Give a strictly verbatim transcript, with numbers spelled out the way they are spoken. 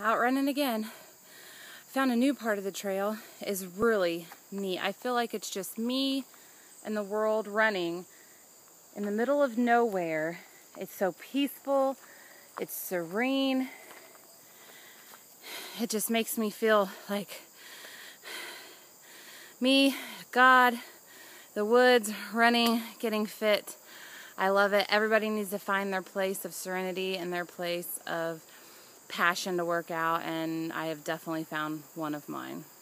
out running again. Found a new part of the trail. Is really neat. I feel like it's just me and the world running in the middle of nowhere. It's so peaceful. It's serene. It just makes me feel like me, God, the woods, running, getting fit. I love it. Everybody needs to find their place of serenity and their place of passion to work out, and I have definitely found one of mine.